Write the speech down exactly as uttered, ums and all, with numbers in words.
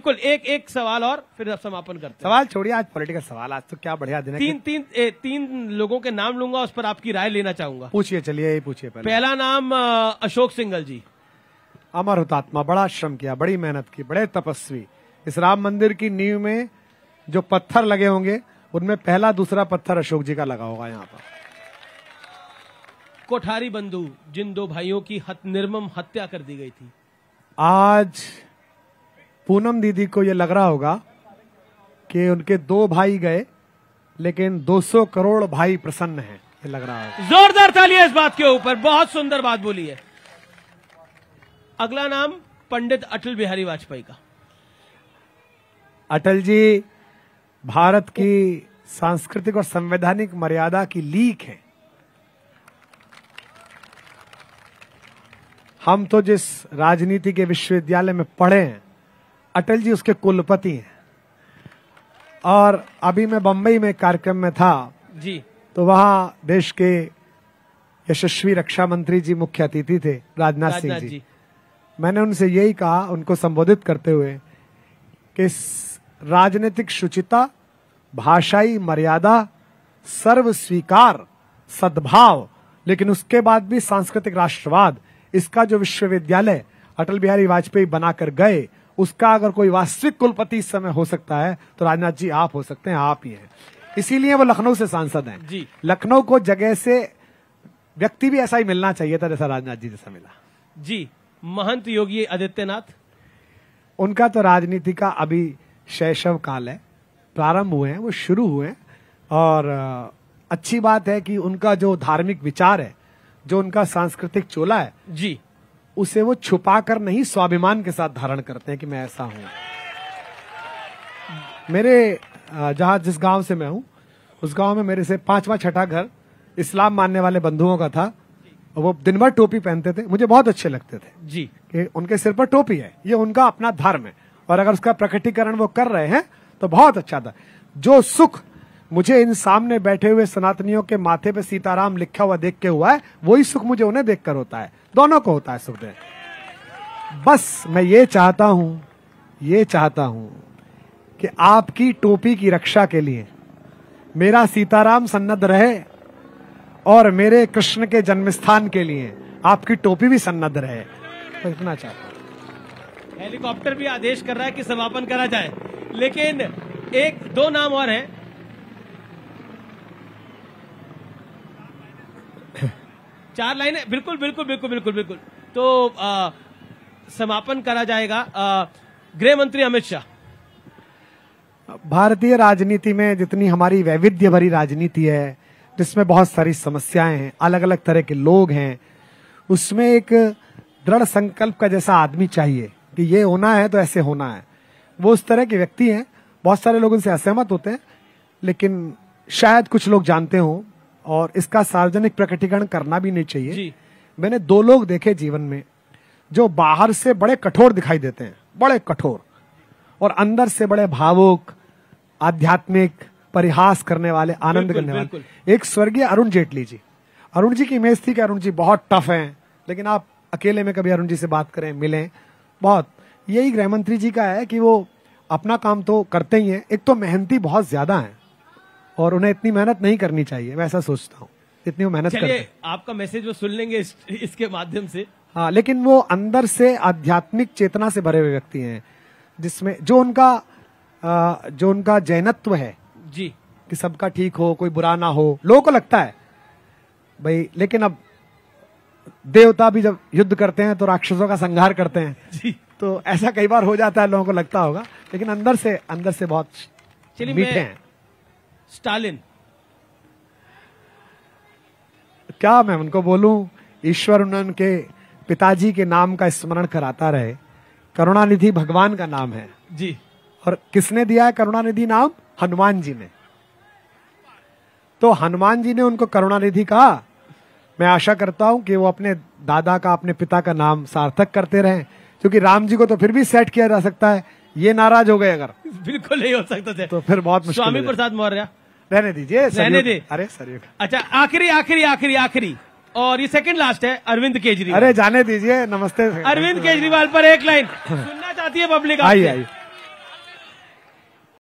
बिल्कुल, एक एक सवाल और फिर अब समापन करते हैं। सवाल छोड़िए, आज पॉलिटिकल सवाल, आज तो क्या बढ़िया दिन है। तीन तीन ए, तीन लोगों के नाम लूंगा, उस पर आपकी राय लेना चाहूंगा। पूछिए, चलिए यही पूछिए। पहले पहला नाम अशोक सिंघल जी। अमर हुतात्मा, बड़ा श्रम किया, बड़ी मेहनत की, बड़े तपस्वी। इस राम मंदिर की नींव में जो पत्थर लगे होंगे उनमें पहला दूसरा पत्थर अशोक जी का लगा होगा यहाँ पर। कोठारी बंधु, जिन दो भाइयों की हत, निर्मम हत्या कर दी गई थी। आज पूनम दीदी को ये लग रहा होगा कि उनके दो भाई गए लेकिन दो सौ करोड़ भाई प्रसन्न हैं, ये लग रहा है। जोरदार तालियां इस बात के ऊपर, बहुत सुंदर बात बोली है। अगला नाम पंडित अटल बिहारी वाजपेयी का। अटल जी भारत की सांस्कृतिक और संवैधानिक मर्यादा की लीक है। हम तो जिस राजनीति के विश्वविद्यालय में पढ़े हैं, अटल जी उसके कुलपति हैं। और अभी मैं बंबई में कार्यक्रम में था जी, तो वहां देश के यशस्वी रक्षा मंत्री जी मुख्य अतिथि थे, राजनाथ सिंह जी।, जी मैंने उनसे यही कहा, उनको संबोधित करते हुए, कि राजनीतिक शुचिता, भाषाई मर्यादा, सर्व स्वीकार, सद्भाव, लेकिन उसके बाद भी सांस्कृतिक राष्ट्रवाद, इसका जो विश्वविद्यालय अटल बिहारी वाजपेयी बनाकर गए, उसका अगर कोई वास्तविक कुलपति इस समय हो सकता है तो राजनाथ जी आप हो सकते हैं, आप ही हैं। इसीलिए वो लखनऊ से सांसद हैं जी। लखनऊ को जगह से व्यक्ति भी ऐसा ही मिलना चाहिए था जैसा राजनाथ जी जैसा मिला जी। महंत योगी आदित्यनाथ, उनका तो राजनीति का अभी शैशव काल है, प्रारंभ हुए हैं, वो शुरू हुए हैं। और अच्छी बात है कि उनका जो धार्मिक विचार है, जो उनका सांस्कृतिक चोला है जी, उसे वो छुपाकर नहीं, स्वाभिमान के साथ धारण करते हैं कि मैं ऐसा हूं। मेरे जहां जिस गांव से मैं हूं, उस गांव में मेरे से पांचवा छठा घर इस्लाम मानने वाले बंधुओं का था। वो दिन भर टोपी पहनते थे, मुझे बहुत अच्छे लगते थे जी, कि उनके सिर पर टोपी है, ये उनका अपना धर्म है, और अगर उसका प्रकटीकरण वो कर रहे हैं तो बहुत अच्छा था। जो सुख मुझे इन सामने बैठे हुए सनातनियों के माथे पे सीताराम लिखा हुआ देख के हुआ है, वही सुख मुझे उन्हें देखकर होता है। दोनों को होता है सुखदेव। बस मैं ये चाहता हूं, ये चाहता हूं कि आपकी टोपी की रक्षा के लिए मेरा सीताराम सन्नद्ध रहे, और मेरे कृष्ण के जन्मस्थान के लिए आपकी टोपी भी सन्नद्ध रहे। तो इतना चाहता हूं। हेलीकॉप्टर भी आदेश कर रहा है कि समापन करा जाए, लेकिन एक दो नाम और हैं। चार लाइनें, बिल्कुल बिल्कुल बिल्कुल बिल्कुल बिल्कुल। तो आ, समापन करा जाएगा। गृह मंत्री अमित शाह। भारतीय राजनीति में जितनी हमारी वैविध्य भरी राजनीति है, जिसमें बहुत सारी समस्याएं हैं, अलग अलग तरह के लोग हैं, उसमें एक दृढ़ संकल्प का जैसा आदमी चाहिए कि ये होना है तो ऐसे होना है। वो उस तरह के व्यक्ति हैं। बहुत सारे लोग उनसे असहमत होते हैं, लेकिन शायद कुछ लोग जानते हों, और इसका सार्वजनिक प्रकटीकरण करना भी नहीं चाहिए जी। मैंने दो लोग देखे जीवन में जो बाहर से बड़े कठोर दिखाई देते हैं, बड़े कठोर, और अंदर से बड़े भावुक, आध्यात्मिक, परिहास करने वाले, आनंद करने वाले। एक स्वर्गीय अरुण जेटली जी। अरुण जी की इमेज थी कि अरुण जी बहुत टफ हैं, लेकिन आप अकेले में कभी अरुण जी से बात करें, मिलें, बहुत। यही गृह मंत्री जी का है कि वो अपना काम तो करते ही हैं, एक तो मेहनती बहुत ज्यादा है और उन्हें इतनी मेहनत नहीं करनी चाहिए, मैं ऐसा सोचता हूँ, इतनी वो मेहनत करते हैं। आपका मैसेज वो सुन लेंगे इस, इसके माध्यम से। हाँ, लेकिन वो अंदर से आध्यात्मिक चेतना से भरे हुए व्यक्ति हैं, जिसमें जो उनका जो उनका जैनत्व है जी, कि सबका ठीक हो, कोई बुरा ना हो, लोगों को लगता है भाई। लेकिन अब देवता भी जब युद्ध करते हैं तो राक्षसों का संहार करते हैं जी, तो ऐसा कई बार हो जाता है, लोगों को लगता होगा, लेकिन अंदर से अंदर से बहुत मीठे हैं। स्टालिन, क्या मैं उनको बोलूं, ईश्वर उनके पिताजी के नाम का स्मरण कराता रहे। करुणानिधि भगवान का नाम है जी, और किसने दिया है करुणानिधि नाम? हनुमान जी ने। तो हनुमान जी ने उनको करुणानिधि कहा। मैं आशा करता हूं कि वो अपने दादा का, अपने पिता का नाम सार्थक करते रहें, क्योंकि राम जी को तो फिर भी सेट किया जा सकता है, ये नाराज हो गए अगर, बिल्कुल नहीं हो सकता थे, तो फिर बहुत मुश्किल। स्वामी प्रसाद मौर्य, रहने दीजिए, रहने दे। अरे सर, अच्छा, आखिरी आखिरी आखिरी आखिरी और ये सेकंड लास्ट है, अरविंद केजरीवाल। अरे जाने दीजिए, नमस्ते। अरविंद केजरीवाल पर एक लाइन सुनना चाहती है पब्लिक। आइए आइए।